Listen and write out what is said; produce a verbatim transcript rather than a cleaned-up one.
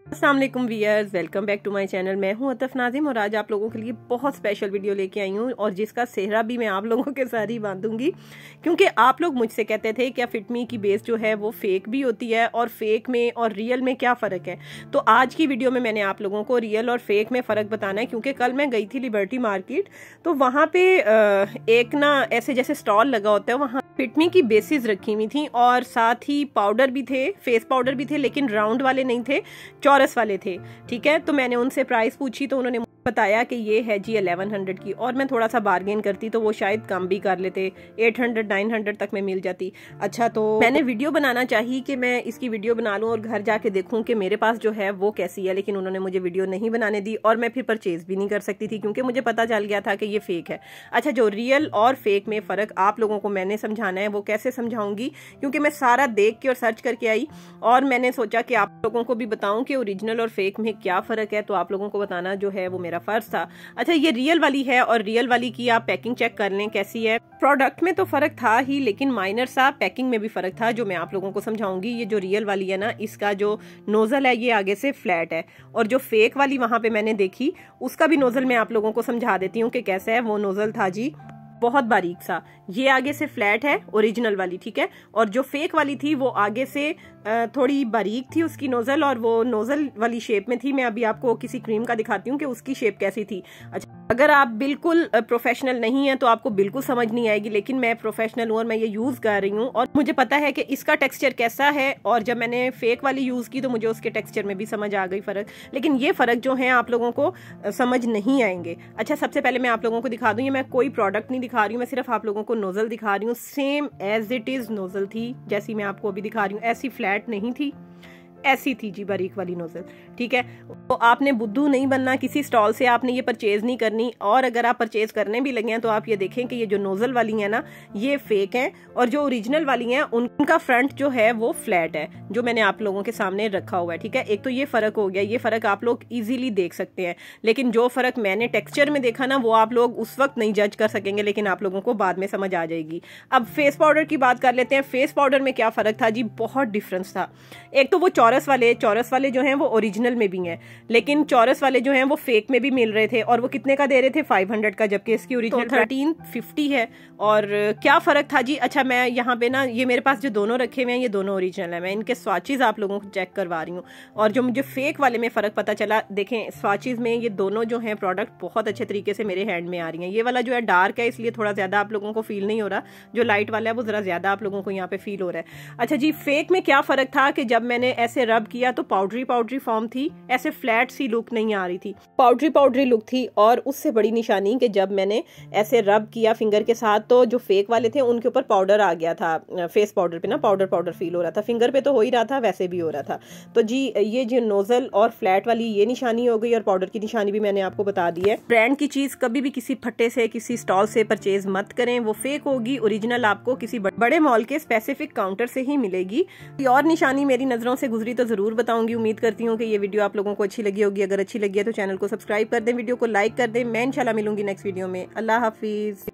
अस्सलाम वालेकुम viewers, welcome back to my channel. मैं हूं अतफ नाजिम और आज आप लोगों के लिए बहुत स्पेशल वीडियो लेके आई हूं और जिसका सेहरा भी मैं आप लोगों के साथ ही बांधूंगी, क्योंकि आप लोग मुझसे कहते थे क्या फिटमी की बेस जो है वो फेक भी होती है और फेक में और रियल में क्या फ़र्क है। तो आज की वीडियो में मैंने आप लोगों को रियल और फेक में फ़र्क बताना है, क्योंकि कल मैं गई थी लिबर्टी मार्केट, तो वहाँ पे एक ना ऐसे जैसे स्टॉल लगा होता है, वहाँ फिटमी की बेसिस रखी हुई थी और साथ ही पाउडर भी थे, फेस पाउडर भी थे, लेकिन राउंड वाले नहीं थे, चौरस वाले थे। ठीक है, तो मैंने उनसे प्राइस पूछी तो उन्होंने बताया कि ये है जी इलेवन हंड्रेड की, और मैं थोड़ा सा बार्गेन करती तो वो शायद कम भी कर लेते, एट हंड्रेड नाइन हंड्रेड तक में मिल जाती। अच्छा, तो मैंने वीडियो बनाना चाहिए कि मैं इसकी वीडियो बना लूं और घर जाके देखूं कि मेरे पास जो है वो कैसी है, लेकिन उन्होंने मुझे वीडियो नहीं बनाने दी और मैं फिर परचेज भी नहीं कर सकती थी क्योंकि मुझे पता चल गया था कि ये फेक है। अच्छा, जो रियल और फेक में फ़र्क आप लोगों को मैंने समझाना है, वो कैसे समझाऊंगी, क्योंकि मैं सारा देख के और सर्च करके आई और मैंने सोचा कि आप लोगों को भी बताऊं कि ओरिजिनल और फेक में क्या फ़र्क है, तो आप लोगों को बताना जो है वो मेरा फ़र्ज था। अच्छा, ये रियल वाली है और रियल वाली की आप पैकिंग चेक कर लें कैसी है। प्रोडक्ट में तो फ़र्क था ही, लेकिन माइनर सा पैकिंग में भी फ़र्क था जो मैं आप लोगों को समझाऊंगी। ये जो रियल वाली है ना, इसका जो नोज़ल है ये आगे से फ्लैट है, और जो फेक वाली वहाँ पे मैंने देखी उसका भी नोज़ल मैं आप लोगों को समझा देती हूँ कि कैसा है। वो नोज़ल था जी बहुत बारीक सा, ये आगे से फ्लैट है ओरिजिनल वाली, ठीक है, और जो फेक वाली थी वो आगे से थोड़ी बारीक थी उसकी नोज़ल, और वो नोज़ल वाली शेप में थी। मैं अभी आपको किसी क्रीम का दिखाती हूँ कि उसकी शेप कैसी थी। अच्छा, अगर आप बिल्कुल प्रोफेशनल नहीं है तो आपको बिल्कुल समझ नहीं आएगी, लेकिन मैं प्रोफेशनल हूँ और मैं ये यूज़ कर रही हूँ और मुझे पता है कि इसका टेक्सचर कैसा है, और जब मैंने फेक वाली यूज़ की तो मुझे उसके टेक्सचर में भी समझ आ गई फ़र्क, लेकिन ये फ़र्क जो है आप लोगों को समझ नहीं आएंगे। अच्छा, सबसे पहले मैं आप लोगों को दिखा दूँ, ये मैं कोई प्रोडक्ट नहीं दिखा रही हूँ, मैं सिर्फ आप लोगों को नोज़ल दिखा रही हूँ। Same as it is nozzle थी जैसी मैं आपको अभी दिखा रही हूँ, ऐसी फ्लैट नहीं थी, ऐसी थी जी बारीक वाली नोज़ल, ठीक है। तो आपने बुद्धू नहीं बनना, किसी स्टॉल से आपने ये परचेज नहीं करनी, और अगर आप परचेज करने भी लगे हैं तो आप ये देखें कि ये जो नोज़ल वाली है ना ये फेक है, और जो ओरिजिनल वाली हैं उनका फ्रंट जो है वो फ्लैट है, जो मैंने आप लोगों के सामने रखा हुआ है, ठीक है। एक तो ये फ़र्क हो गया, ये फ़र्क आप लोग ईजिली देख सकते हैं, लेकिन जो फ़र्क मैंने टेक्सचर में देखा ना वो आप लोग उस वक्त नहीं जज कर सकेंगे, लेकिन आप लोगों को बाद में समझ आ जाएगी। अब फेस पाउडर की बात कर लेते हैं। फेस पाउडर में क्या फ़र्क था जी, बहुत डिफरेंस था। एक तो वो चौरस वाले चौरस वाले जो हैं वो ओरिजिनल में भी हैं, लेकिन चौरस वाले जो हैं वो फेक में भी मिल रहे थे, और वो कितने का दे रहे थे, फाइव हंड्रेड का, जबकि इसकी ओरिजिनल थर्टीन फिफ्टी है। और क्या फ़र्क था जी, अच्छा मैं यहाँ पे ना, ये मेरे पास जो दोनों रखे हुए हैं ये दोनों ओरिजिनल है, मैं इनके स्वाचेज आप लोगों को चेक करवा रही हूँ, और जो मुझे फेक वाले में फ़र्क पता चला, देखें स्वाचेज में ये दोनों जो हैं प्रोडक्ट बहुत अच्छे तरीके से मेरे हैंड में आ रही हैं। ये वाला जो है डार्क है इसलिए थोड़ा ज़्यादा आप लोगों को फील नहीं हो रहा, जो लाइट वाला है वो ज़रा ज़्यादा आप लोगों को यहाँ पे फील हो रहा है। अच्छा जी, फेक में क्या फ़र्क था कि जब मैंने ऐसे रब किया तो पाउडरी पाउडरी फॉर्म थी, ऐसे फ्लैट सी लुक नहीं आ रही थी, पाउडरी पाउडरी लुक थी। और उससे बड़ी निशानी कि जब मैंने ऐसे रब किया फिंगर के साथ तो जो फेक वाले थे उनके ऊपर पाउडर आ गया था, फेस पाउडर पे ना पाउडर पाउडर फील हो रहा था, फिंगर पे तो हो ही रहा था, वैसे भी हो रहा था। तो जी ये जो नोजल और फ्लैट वाली ये निशानी हो गई, और पाउडर की निशानी भी मैंने आपको बता दी है। ब्रांड की चीज कभी भी किसी फट्टे से किसी स्टॉल से परचेज मत करें, वो फेक होगी। ओरिजिनल आपको किसी बड़े मॉल के स्पेसिफिक काउंटर से ही मिलेगी। और निशानी मेरी नजरों से गुजरी तो जरूर बताऊंगी। उम्मीद करती हूँ कि ये वीडियो आप लोगों को अच्छी लगी होगी। अगर अच्छी लगी है तो चैनल को सब्सक्राइब कर दें, वीडियो को लाइक कर दें। मैं इंशाल्लाह मिलूंगी नेक्स्ट वीडियो में। अल्लाह हाफिज।